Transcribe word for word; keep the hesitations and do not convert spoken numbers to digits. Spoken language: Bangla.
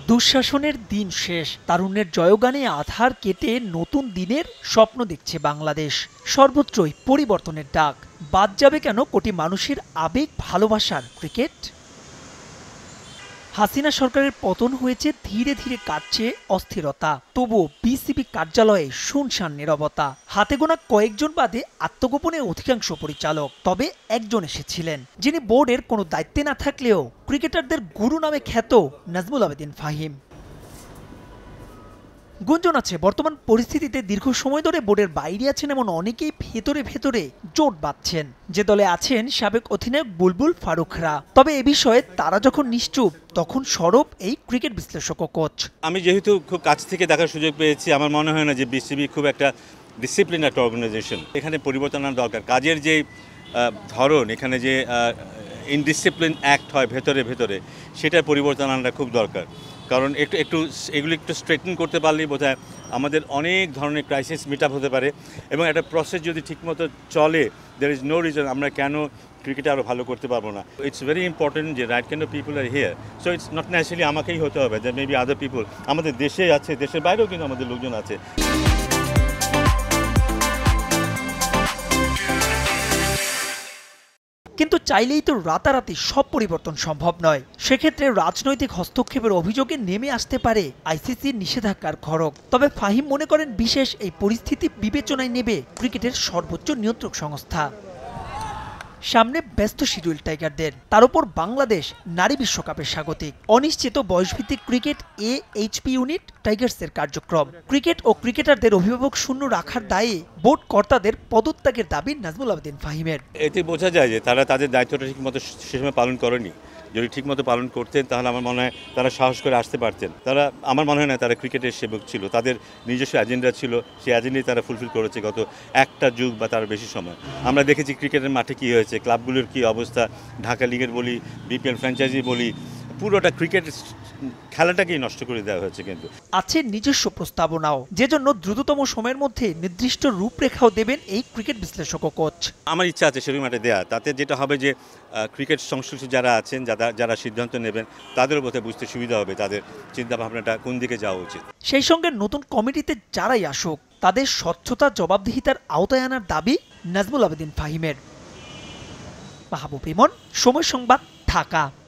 দুঃশাসনের দিন শেষ, তারুণ্যের জয়গানে আধার কেটে নতুন দিনের স্বপ্ন দেখছে বাংলাদেশ। সর্বত্রই পরিবর্তনের ডাক। বাদ যাবে কেন কোটি মানুষের আবেগ ভালোবাসার ক্রিকেট? হাসিনা সরকারের পতন হয়েছে, ধীরে ধীরে কাটছে অস্থিরতা। তবুও বিসিবি কার্যালয়ে শুনশান নীরবতা। হাতে গোনা কয়েকজন বাদে আত্মগোপনে অধিকাংশ পরিচালক। তবে একজন এসেছিলেন যিনি বোর্ডের কোনো দায়িত্বে না থাকলেও ক্রিকেটারদের গুরু নামে খ্যাত নাজমুল আবেদিন ফাহিম। গুঞ্জন আছে বর্তমান পরিস্থিতিতে দীর্ঘ সময় ধরে বোর্ডের বাইরে আছেন এমন অনেকেই ভেতরে ভেতরে জোট বাঁধছেন। যে দলে আছেন সাবেক অধিনায়ক বুলবুল ফারুকরা। তবে এ বিষয়ে তারা যখন নিশ্চুপ, তখন সরব এই ক্রিকেট বিশ্লেষক ও কোচ। আমি যেহেতু খুব কাছ থেকে দেখার সুযোগ পেয়েছি, আমার মনে হয় না যে বিসিবি খুব একটা ডিসিপ্লিন একটা অর্গানাইজেশন। এখানে পরিবর্তন আনা দরকার। কাজের যে ধরন, এখানে যে ইনডিসিপ্লিন অ্যাক্ট হয় ভেতরে ভেতরে, সেটার পরিবর্তন আনাটা খুব দরকার। কারণ একটু একটু এগুলো একটু স্ট্রেটন করতে পারলেই বোধহয় আমাদের অনেক ধরনের ক্রাইসিস মিট আপ হতে পারে। এবং একটা প্রসেস যদি ঠিকমতো চলে, দের ইজ নো রিজন আমরা কেন ক্রিকেটে আরও ভালো করতে পারবো না। ইটস ভেরি ইম্পর্টেন্ট যে right kind of people are here. So it's not naturally আমাকেই হতে হবে, যে মেবি আদার পিপল আমাদের দেশে আছে, দেশের বাইরেও কিন্তু আমাদের লোকজন আছে। কিন্তু চাইলেই তো রাতারাতি সব পরিবর্তন সম্ভব নয়। সেক্ষেত্রে রাজনৈতিক হস্তক্ষেপের অভিযোগে নেমে আসতে পারে আইসিসির নিষেধাজ্ঞার খড়গ। তবে ফাহিম মনে করেন বিশেষ এই পরিস্থিতি বিবেচনায় নেবে ক্রিকেটের সর্বোচ্চ নিয়ন্ত্রক সংস্থা। সামনে ব্যস্ত শিডিউল টাইগারদের, তার উপর বাংলাদেশ নারী বিশ্বকাপের স্বাগতিক। অনিশ্চিত বয়সভিত্তিক ক্রিকেট এ এইচপি ইউনিট টাইগার্সের কার্যক্রম। ক্রিকেট ও ক্রিকেটারদের অভিভাবক শূন্য রাখার দায়ে বোর্ড কর্তাদের পদত্যাগের দাবি নাজমুল আবেদিন ফাহিমের। এতে বোঝা যায় যে তারা তাদের দায়িত্বটা ঠিকমতো সে সময় পালন করেনি। যদি ঠিকমতো পালন করতেন তাহলে আমার মনে হয় তারা সাহস করে আসতে পারতেন। তারা আমার মনে হয় না তারা ক্রিকেটের সেবক ছিল। তাদের নিজস্ব এজেন্ডা ছিল, সেই এজেন্ডাই তারা ফুলফিল করেছে গত একটা যুগ বা তার বেশি সময়। আমরা দেখেছি ক্রিকেটের মাঠে কী হয়েছে, ক্লাবগুলোর কী অবস্থা। ঢাকা লিগের বলি, বিপিএল ফ্র্যাঞ্চাইজি বলি, পুরোটা ক্রিকেট খেলাটাকেই নষ্ট করে দেওয়া হয়েছে। কিন্তু আছে নিজস্ব প্রস্তাবনাও, যে জন্য দ্রুততম সময়ের মধ্যে নির্দিষ্ট রূপরেখাও দেবেন এই ক্রিকেট বিশ্লেষক ও কোচ। আমার ইচ্ছা আছে সেরকম একটা দেয়া। তাতে যেটা হবে যে ক্রিকেট সংশ্লিষ্ট যারা আছেন, যারা যারা সিদ্ধান্ত নেবেন, তাদেরও বোধহয় বুঝতে সুবিধা হবে তাদের চিন্তাভাবনাটা কোন দিকে যাওয়া উচিত। সেই সঙ্গে নতুন কমিটিতে যারাই আসুক, তাদের স্বচ্ছতা জবাবদিহিতার আওতায় আনার দাবি নাজমুল আবেদিন ফাহিমের। মাহবুব ইমন, সময় সংবাদ, ঢাকা।